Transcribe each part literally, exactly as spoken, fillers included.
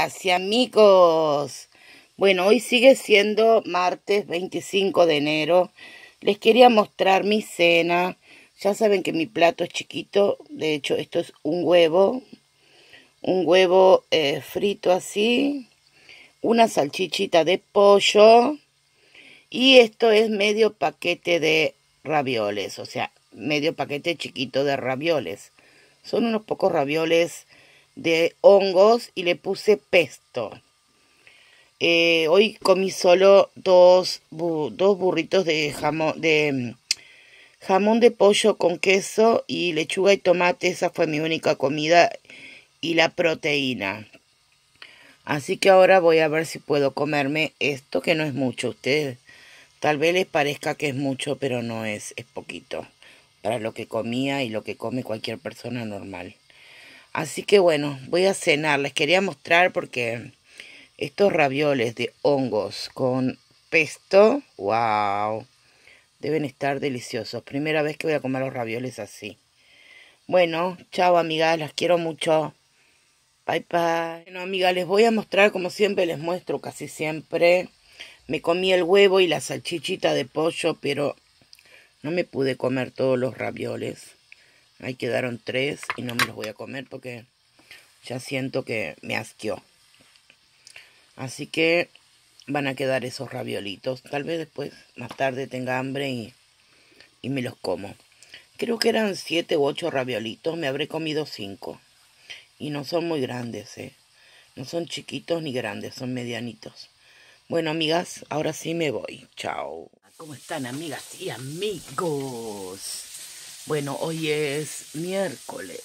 Amigas y amigos, bueno, hoy sigue siendo martes veinticinco de enero. Les quería mostrar mi cena. Ya saben que mi plato es chiquito. De hecho, esto es un huevo. Un huevo eh, frito así. Una salchichita de pollo. Y esto es medio paquete de ravioles. O sea, medio paquete chiquito de ravioles. Son unos pocos ravioles de hongos y le puse pesto. Eh, hoy comí solo dos, bu dos burritos de jamón, de jamón de pollo con queso y lechuga y tomate. Esa fue mi única comida y la proteína. Así que ahora voy a ver si puedo comerme esto, que no es mucho. Ustedes tal vez les parezca que es mucho, pero no es, es poquito para lo que comía y lo que come cualquier persona normal. Así que bueno, voy a cenar. Les quería mostrar porque estos ravioles de hongos con pesto, wow, deben estar deliciosos. Primera vez que voy a comer los ravioles así. Bueno, chao amigas, las quiero mucho. Bye bye. Bueno amigas, les voy a mostrar como siempre les muestro casi siempre. Me comí el huevo y la salchichita de pollo, pero no me pude comer todos los ravioles. Ahí quedaron tres y no me los voy a comer porque ya siento que me asqueó. Así que van a quedar esos raviolitos. Tal vez después, más tarde, tenga hambre y, y me los como. Creo que eran siete u ocho raviolitos. Me habré comido cinco. Y no son muy grandes, ¿eh? No son chiquitos ni grandes, son medianitos. Bueno, amigas, ahora sí me voy. Chao. ¿Cómo están, amigas y amigos? Bueno, hoy es miércoles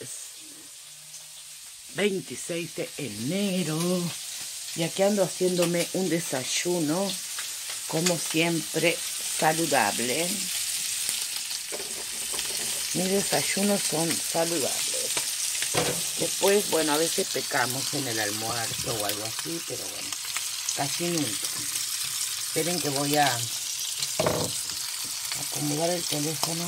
veintiséis de enero. Y aquí ando haciéndome un desayuno, como siempre, saludable. Mis desayunos son saludables. Después, bueno, a veces pecamos en el almuerzo o algo así, pero bueno, casi nunca. Esperen que voy a acomodar el teléfono.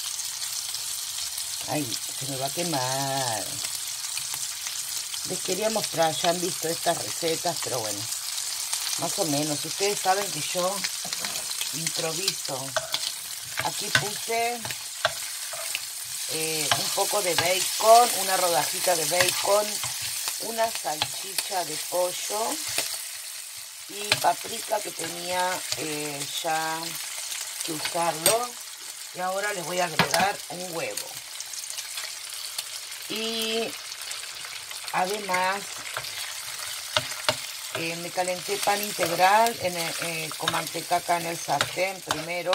Ay, se me va a quemar. Les quería mostrar, ya han visto estas recetas, pero bueno, más o menos. Ustedes saben que yo improviso. Aquí puse eh, un poco de bacon, una rodajita de bacon, una salchicha de pollo y paprika que tenía eh, ya que usarlo. Y ahora les voy a agregar un huevo. Y además, eh, me calenté pan integral en el, eh, con manteca acá en el sartén primero.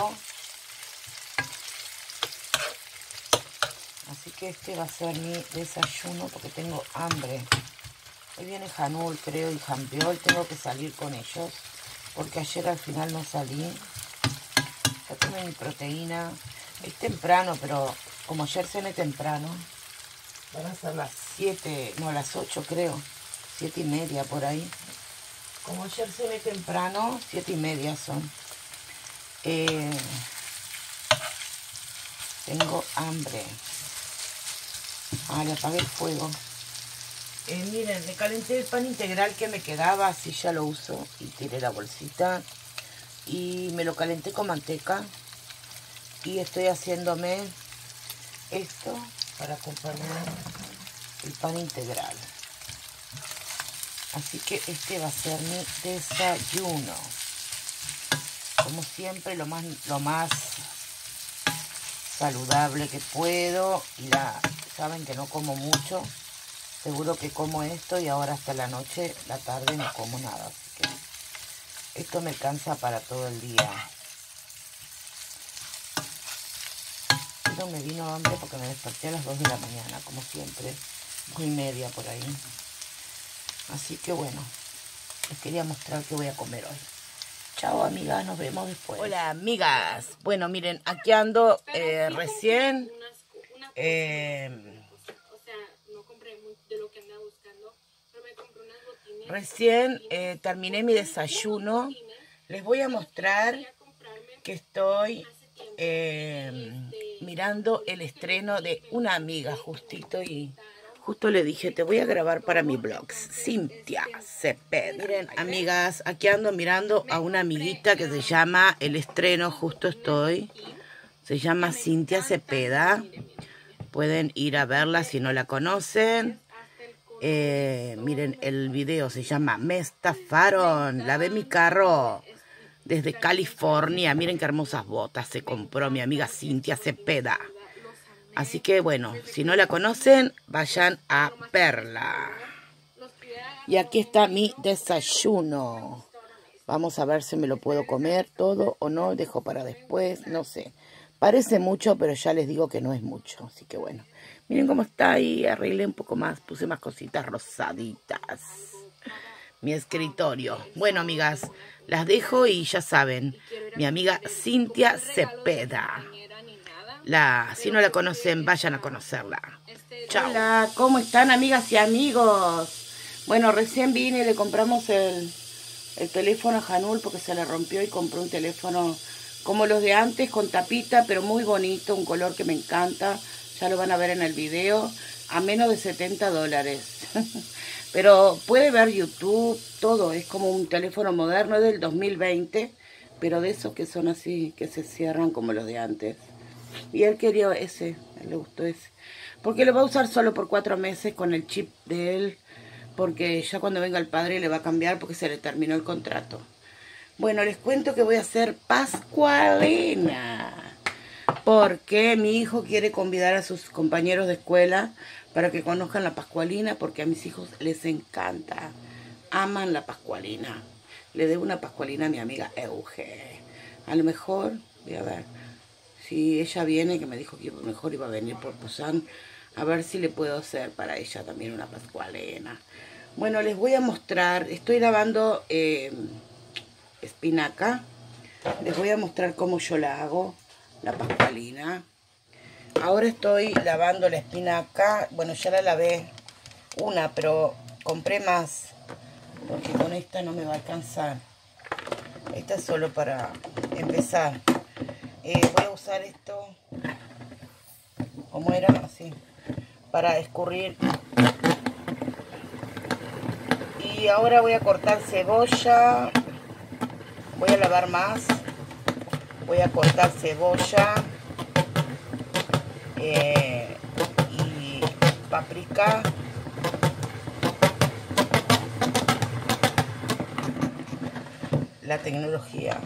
Así que este va a ser mi desayuno porque tengo hambre. Hoy viene Janul, creo, y Jampiol. Tengo que salir con ellos porque ayer al final no salí. Ya tomé mi proteína. Es temprano, pero como ayer cené temprano, van a ser las siete, no, las ocho creo, siete y media por ahí. Como ayer cené temprano, siete y media son. Eh, tengo hambre. Ah, le apagué el fuego. Eh, miren, me calenté el pan integral que me quedaba, así ya lo uso. Y tiré la bolsita. Y me lo calenté con manteca. Y estoy haciéndome esto para acompañar el pan integral. Así que este va a ser mi desayuno. Como siempre, lo más, lo más saludable que puedo. Y la, saben que no como mucho. Seguro que como esto y ahora hasta la noche, la tarde no como nada. Así que esto me cansa para todo el día. Pero me vino hambre porque me desperté a las dos de la mañana, como siempre. dos y media por ahí. Así que bueno, les quería mostrar qué voy a comer hoy. Chao amigas, nos vemos después. Hola amigas. Bueno, miren, aquí ando eh, recién. Eh, recién eh, terminé mi desayuno. Les voy a mostrar que estoy eh, mirando el estreno de una amiga, justito y Justo le dije, te voy a grabar para mi blog, Cintia Cepeda. Miren, amigas, aquí ando mirando a una amiguita que se llama, el estreno, justo estoy, se llama Cintia Cepeda. Pueden ir a verla si no la conocen. Eh, miren, el video se llama Me estafaron, lavé mi carro desde California. Miren qué hermosas botas se compró mi amiga Cintia Cepeda. Así que bueno, si no la conocen, vayan a verla. Y aquí está mi desayuno. Vamos a ver si me lo puedo comer todo o no. Dejo para después, no sé. Parece mucho, pero ya les digo que no es mucho. Así que bueno, miren cómo está ahí. Arreglé un poco más, puse más cositas rosaditas. Mi escritorio. Bueno, amigas, las dejo y ya saben, mi amiga Cintia Cepeda. La, si no la conocen, vayan a conocerla. Chao. Hola, ¿cómo están, amigas y amigos? Bueno, recién vine y le compramos el, el teléfono a Janul porque se le rompió y compró un teléfono como los de antes, con tapita, pero muy bonito, un color que me encanta. Ya lo van a ver en el video, a menos de setenta dólares. Pero puede ver YouTube, todo, es como un teléfono moderno, es del dos mil veinte, pero de esos que son así, que se cierran como los de antes. Y él quería ese, a él le gustó ese. Porque lo va a usar solo por cuatro meses con el chip de él. Porque ya cuando venga el padre le va a cambiar porque se le terminó el contrato. Bueno, les cuento que voy a hacer pascualina. Porque mi hijo quiere convidar a sus compañeros de escuela para que conozcan la pascualina. Porque a mis hijos les encanta. Aman la pascualina. Le debo una pascualina a mi amiga Euge. A lo mejor, voy a ver. Si ella viene, que me dijo que mejor iba a venir por Pusan, a ver si le puedo hacer para ella también una pascualena. Bueno, les voy a mostrar, estoy lavando eh, espinaca. Les voy a mostrar cómo yo la hago, la pascualina. Ahora estoy lavando la espinaca. Bueno, ya la lavé una, pero compré más, porque con esta no me va a alcanzar. Esta es solo para empezar. Eh, voy a usar esto, como era, así, para escurrir. Y ahora voy a cortar cebolla. Voy a lavar más. Voy a cortar cebolla. Eh, y paprika. La tecnología.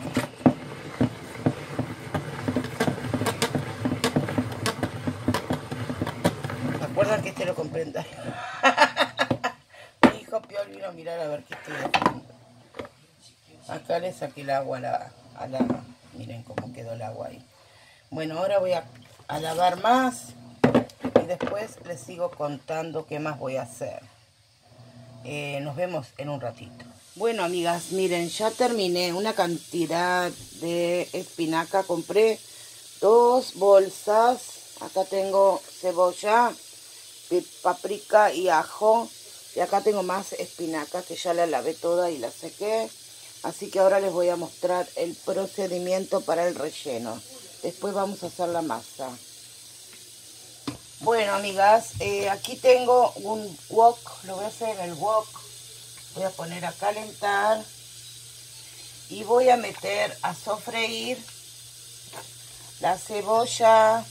Recuerdan que este lo compré en Dario. Mi hijo Piol vino a mirar a ver qué estoy haciendo. Acá le saqué el agua a la, a la... Miren cómo quedó el agua ahí. Bueno, ahora voy a, a lavar más. Y después les sigo contando qué más voy a hacer. Eh, nos vemos en un ratito. Bueno, amigas, miren, ya terminé una cantidad de espinaca. Compré dos bolsas. Acá tengo cebolla, paprika y ajo. Y acá tengo más espinaca que ya la lavé toda y la sequé. Así que ahora les voy a mostrar el procedimiento para el relleno. Después vamos a hacer la masa. Bueno, amigas, eh, aquí tengo un wok. Lo voy a hacer en el wok. Voy a poner a calentar. Y voy a meter a sofreír la cebolla,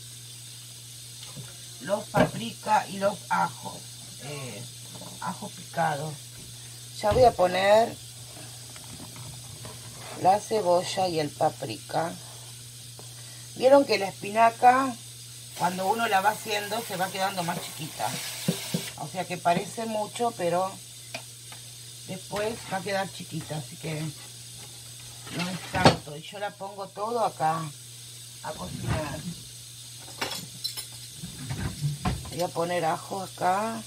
los paprika y los ajos, eh, ajos picados. Ya voy a poner la cebolla y el paprika. Vieron que la espinaca, cuando uno la va haciendo, se va quedando más chiquita. O sea que parece mucho, pero después va a quedar chiquita, así que no es tanto. Y yo la pongo todo acá a cocinar. Voy a poner ajo acá.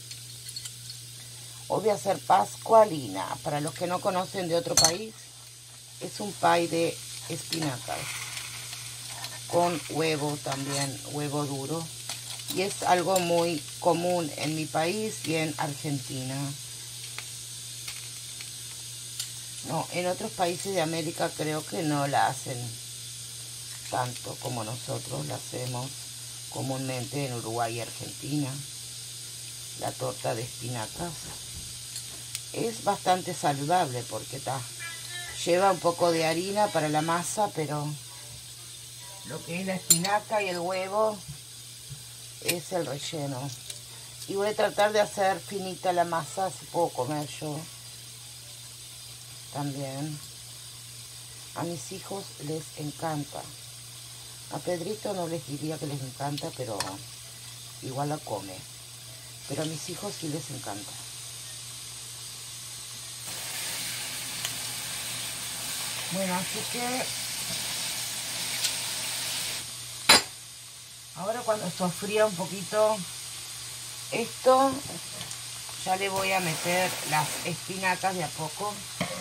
Hoy voy a hacer pascualina. Para los que no conocen de otro país, es un pie de espinacas con huevo también, huevo duro. Y es algo muy común en mi país y en Argentina. No, en otros países de América creo que no la hacen tanto como nosotros la hacemos comúnmente en Uruguay y Argentina. la torta de espinacas. Es bastante saludable porque está, lleva un poco de harina para la masa, pero lo que es la espinaca y el huevo es el relleno. Y voy a tratar de hacer finita la masa, si puedo comer yo también. A mis hijos les encanta. A Pedrito no les diría que les encanta, pero igual la come. Pero a mis hijos sí les encanta. Bueno, así que ahora cuando sofría un poquito esto, ya le voy a meter las espinacas de a poco.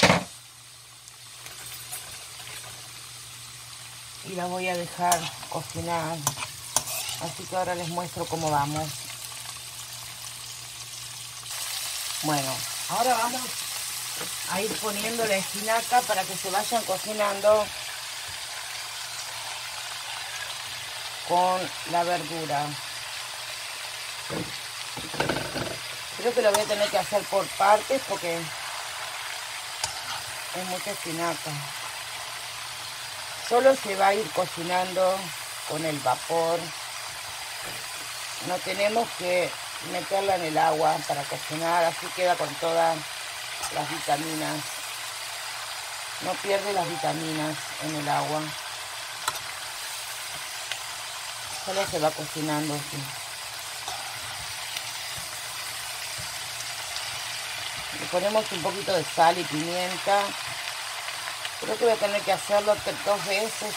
Y la voy a dejar cocinar. Así que ahora les muestro cómo vamos. Bueno, ahora vamos a ir poniendo la espinaca para que se vayan cocinando con la verdura. Creo que lo voy a tener que hacer por partes porque es mucha espinaca. Solo se va a ir cocinando con el vapor. No tenemos que meterla en el agua para cocinar, así queda con todas las vitaminas. No pierde las vitaminas en el agua. Solo se va cocinando así. Le ponemos un poquito de sal y pimienta. Creo que voy a tener que hacerlo dos veces.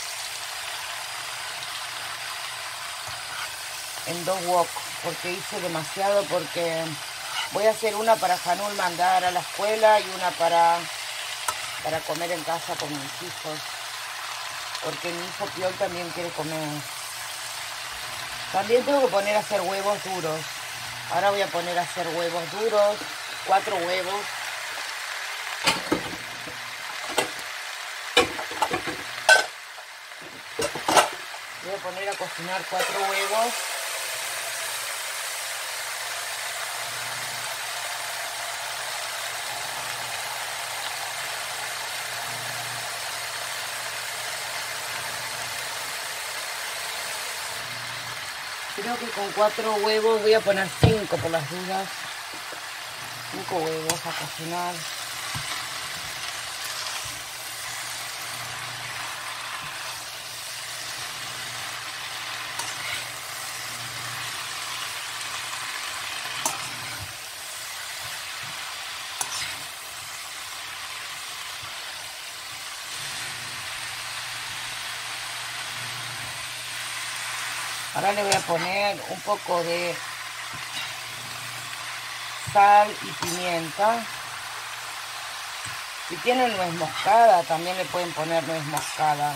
En dos wok. Porque hice demasiado. Porque voy a hacer una para Janul mandar a la escuela. Y una para, para comer en casa con mis hijos. Porque mi hijo Piol también quiere comer. También tengo que poner a hacer huevos duros. Ahora voy a poner a hacer huevos duros. Cuatro huevos. Voy a poner a cocinar cuatro huevos. Creo que con cuatro huevos voy a poner cinco por las dudas. Cinco huevos a cocinar. Ahora le voy a poner un poco de sal y pimienta. Si tienen nuez moscada, también le pueden poner nuez moscada.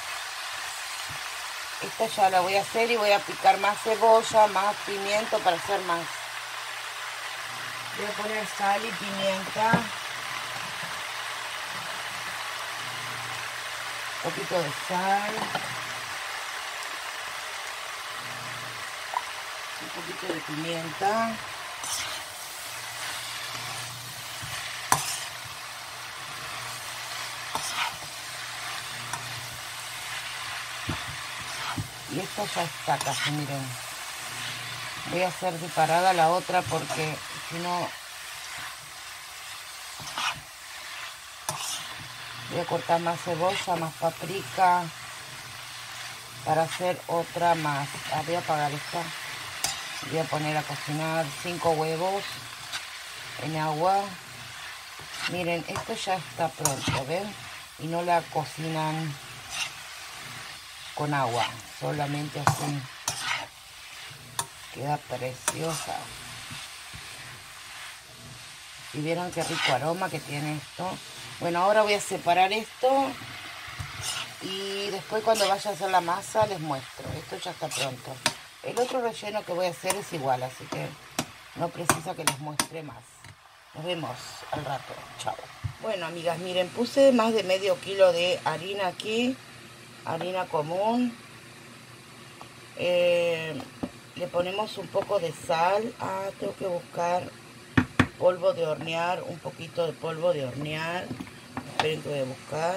Esta ya la voy a hacer y voy a picar más cebolla, más pimiento para hacer más. Voy a poner sal y pimienta. Un poquito de sal. Un poquito de pimienta. Y esta ya está casi, miren. Voy a hacer separada la otra porque si no... Voy a cortar más cebolla, más paprika para hacer otra más. Ah, voy a apagar esta. Voy a poner a cocinar cinco huevos en agua. Miren, esto ya está pronto, ¿ven? Y no la cocinan con agua, solamente así. Queda preciosa. Y vieron qué rico aroma que tiene esto. Bueno, ahora voy a separar esto. Y después cuando vaya a hacer la masa les muestro. Esto ya está pronto. El otro relleno que voy a hacer es igual, así que no precisa que les muestre más. Nos vemos al rato. Chao. Bueno, amigas, miren, puse más de medio kilo de harina aquí. Harina común. Eh, le ponemos un poco de sal. Ah, tengo que buscar polvo de hornear, un poquito de polvo de hornear. Esperen que voy a buscar.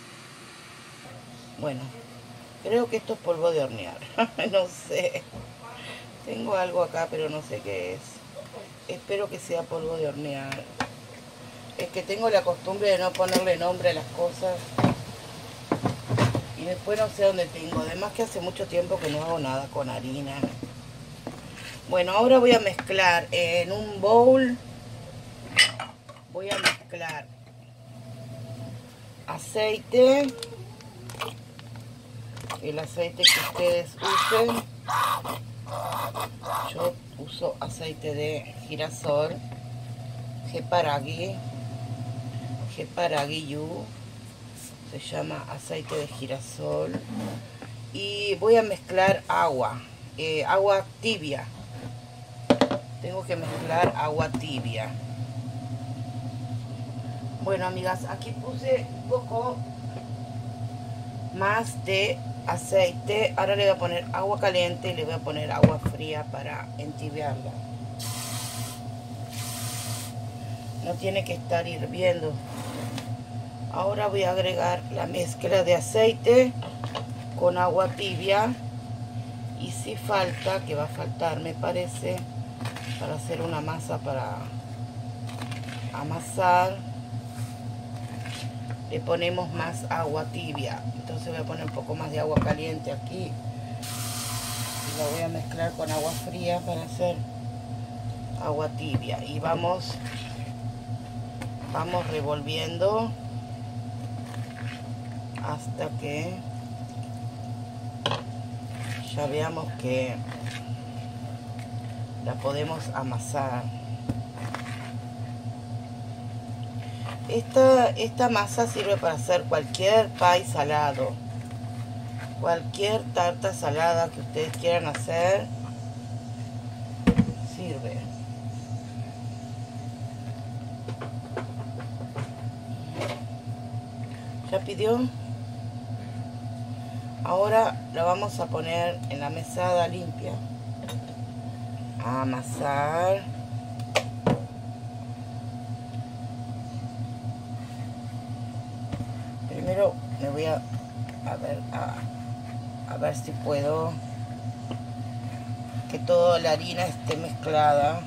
Bueno, creo que esto es polvo de hornear. No sé. Tengo algo acá, pero no sé qué es. Espero que sea polvo de hornear. Es que tengo la costumbre de no ponerle nombre a las cosas. Y después no sé dónde tengo. Además que hace mucho tiempo que no hago nada con harina. Bueno, ahora voy a mezclar en un bowl. Voy a mezclar aceite. El aceite que ustedes usen. Yo uso aceite de girasol. Geparagi. Geparagi-yu. Se llama aceite de girasol. Y voy a mezclar agua. Eh, agua tibia. Tengo que mezclar agua tibia. Bueno, amigas, aquí puse un poco más de aceite. Ahora le voy a poner agua caliente y le voy a poner agua fría para entibiarla. No tiene que estar hirviendo. Ahora voy a agregar la mezcla de aceite con agua tibia. Y si falta, que va a faltar me parece, para hacer una masa para amasar, le ponemos más agua tibia. Entonces voy a poner un poco más de agua caliente aquí y la voy a mezclar con agua fría para hacer agua tibia. Y vamos vamos revolviendo hasta que ya veamos que la podemos amasar. Esta, esta masa sirve para hacer cualquier pie salado, cualquier tarta salada que ustedes quieran hacer, sirve. ¿Ya pidió? Ahora la vamos a poner en la mesada limpia, a amasar. Primero me voy a, a ver a, a ver si puedo que toda la harina esté mezclada.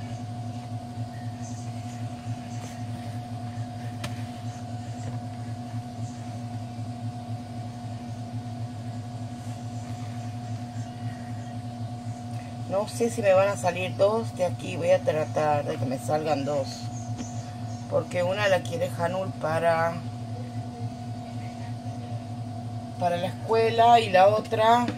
No sé si me van a salir dos de aquí. Voy a tratar de que me salgan dos, porque una la quiere Hanul para para la escuela y la otra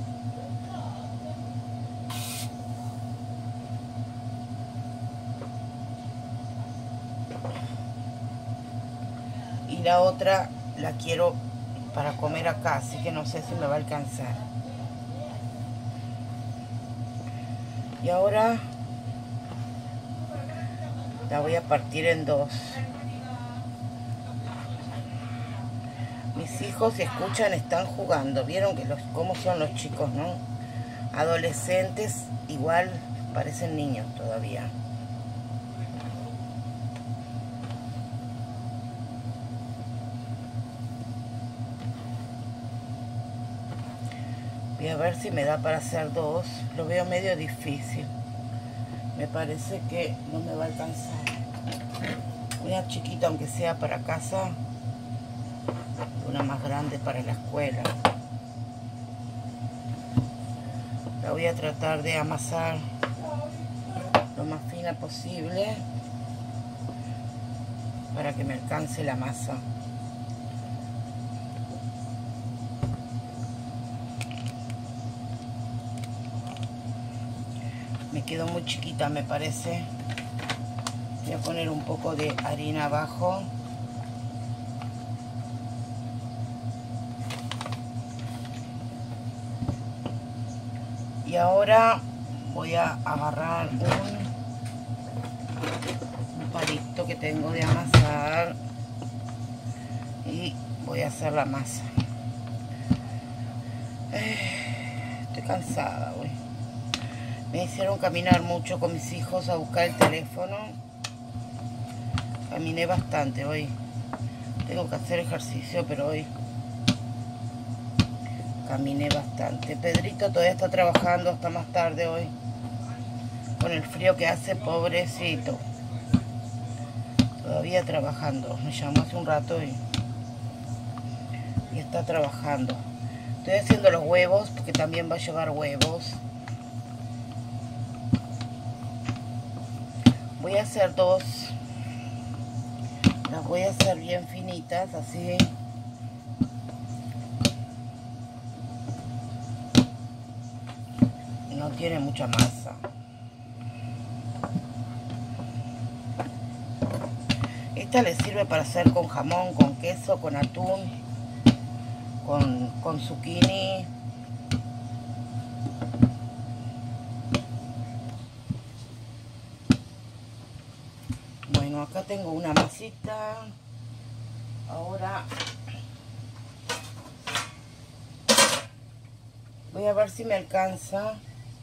y la otra la quiero para comer acá, así que no sé si me va a alcanzar. Y ahora la voy a partir en dos. Mis hijos, si escuchan, están jugando. Vieron que los cómo son los chicos, ¿no? Adolescentes, igual parecen niños todavía. Voy a ver si me da para hacer dos. Lo veo medio difícil. Me parece que no me va a alcanzar. Una chiquita, aunque sea para casa. Una más grande para la escuela. La voy a tratar de amasar lo más fina posible para que me alcance la masa. Me quedó muy chiquita, me parece. Voy a poner un poco de harina abajo. Y ahora voy a agarrar un, un palito que tengo de amasar y voy a hacer la masa. Eh, estoy cansada hoy. Me hicieron caminar mucho con mis hijos a buscar el teléfono. Caminé bastante hoy. Tengo que hacer ejercicio, pero hoy caminé bastante. Pedrito todavía está trabajando hasta más tarde hoy. Con el frío que hace, pobrecito. Todavía trabajando. Me llamó hace un rato y, y está trabajando. Estoy haciendo los huevos porque también va a llevar huevos. Voy a hacer dos. Las voy a hacer bien finitas, así. No tiene mucha masa. Esta le sirve para hacer con jamón, con queso, con atún, con, con zucchini. Bueno, acá tengo una masita. Ahora voy a ver si me alcanza.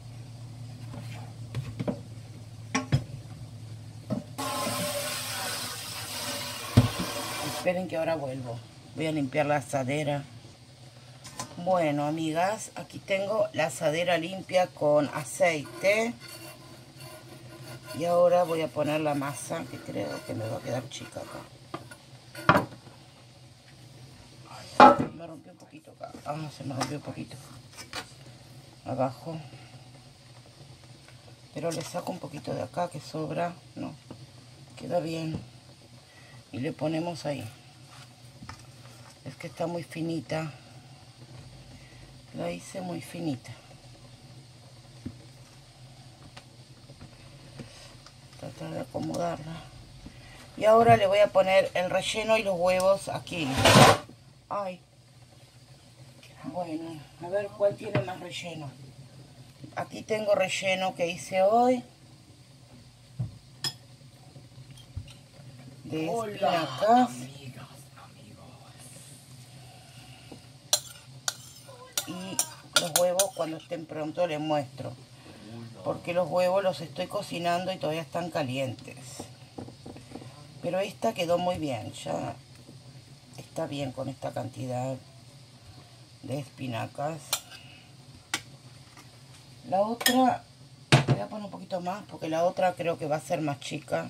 Esperen que ahora vuelvo. Voy a limpiar la asadera. Bueno, amigas, aquí tengo la asadera limpia con aceite. Y ahora voy a poner la masa, que creo que me va a quedar chica acá. Ay, me rompió un poquito acá. Ah, se me rompió un poquito. Abajo. Pero le saco un poquito de acá que sobra. No, queda bien. Y le ponemos ahí. Es que está muy finita. La hice muy finita. Tratar de acomodarla. Y ahora le voy a poner el relleno y los huevos aquí. Ay. Bueno, a ver cuál tiene más relleno. Aquí tengo relleno que hice hoy. De espinacas. Y los huevos cuando estén pronto les muestro. Porque los huevos los estoy cocinando y todavía están calientes. Pero esta quedó muy bien. Ya está bien con esta cantidad de espinacas. La otra, voy a poner un poquito más porque la otra creo que va a ser más chica.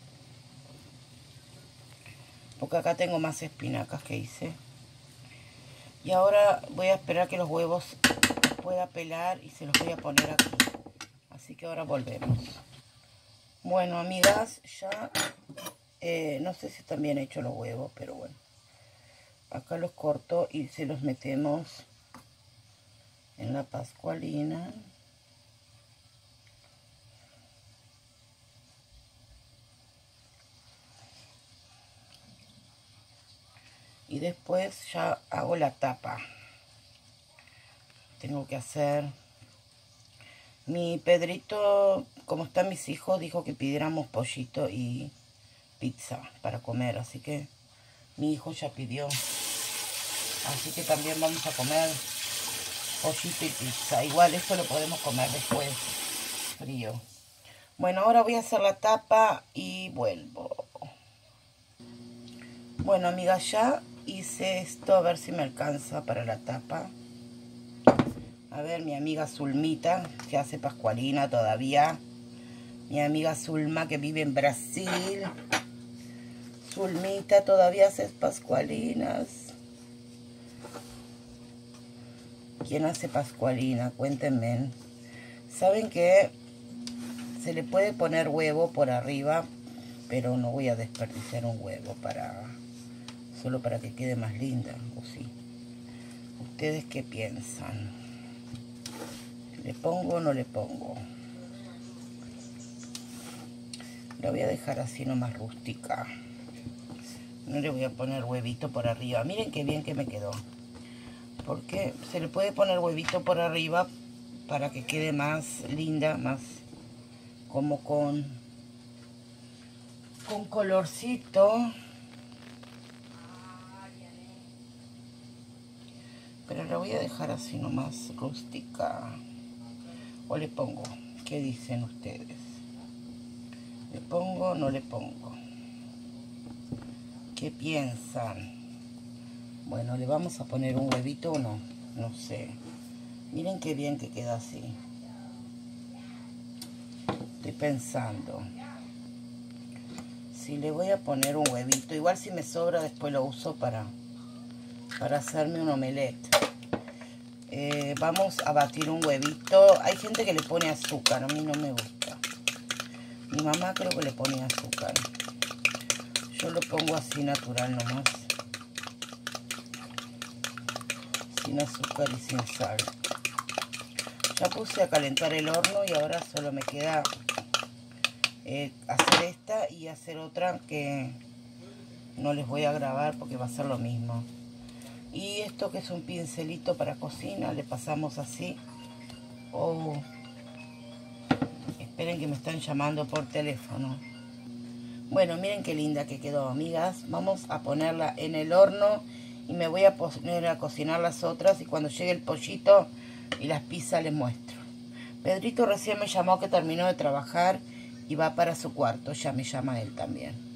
Porque acá tengo más espinacas que hice. Y ahora voy a esperar que los huevos los pueda pelar y se los voy a poner aquí. Así que ahora volvemos. Bueno, amigas, ya eh, no sé si están bien hechos los huevos, pero bueno. Acá los corto y se los metemos en la pascualina. Y después ya hago la tapa. Tengo que hacer... Mi Pedrito, como están mis hijos, dijo que pidiéramos pollito y pizza para comer. Así que mi hijo ya pidió. Así que también vamos a comer pollito y pizza. Igual esto lo podemos comer después, frío. Bueno, ahora voy a hacer la tapa y vuelvo. Bueno, amigas, ya hice esto, a ver si me alcanza para la tapa. A ver, mi amiga Zulmita, que hace pascualina todavía. Mi amiga Zulma, que vive en Brasil. Zulmita, todavía haces pascualinas. ¿Quién hace pascualina? Cuéntenme. ¿Saben que se le puede poner huevo por arriba? Pero no voy a desperdiciar un huevo para... solo para que quede más linda, ¿o sí? ¿Ustedes qué piensan? ¿Le pongo o no le pongo? La voy a dejar así nomás rústica. No le voy a poner huevito por arriba. Miren qué bien que me quedó. Porque se le puede poner huevito por arriba para que quede más linda, más como con, con colorcito. Pero la voy a dejar así nomás rústica. O le pongo, ¿Qué dicen ustedes? ¿Le pongo o no le pongo? ¿Qué piensan? Bueno, ¿le vamos a poner un huevito o no? No sé. Miren qué bien que queda así. Estoy pensando. Si le voy a poner un huevito, igual si me sobra después lo uso para, para hacerme un omelette. Eh, vamos a batir un huevito. Hay gente que le pone azúcar, a mí no me gusta. Mi mamá creo que le pone azúcar. Yo lo pongo así natural nomás. Sin azúcar y sin sal. Ya puse a calentar el horno y ahora solo me queda eh, hacer esta y hacer otra que no les voy a grabar porque va a ser lo mismo. Y esto que es un pincelito para cocina, le pasamos así. Oh, esperen que me están llamando por teléfono. Bueno, miren qué linda que quedó, amigas. Vamos a ponerla en el horno y me voy a poner a cocinar las otras. Y cuando llegue el pollito y las pizzas les muestro. Pedrito recién me llamó que terminó de trabajar y va para su cuarto. Ya me llama él también.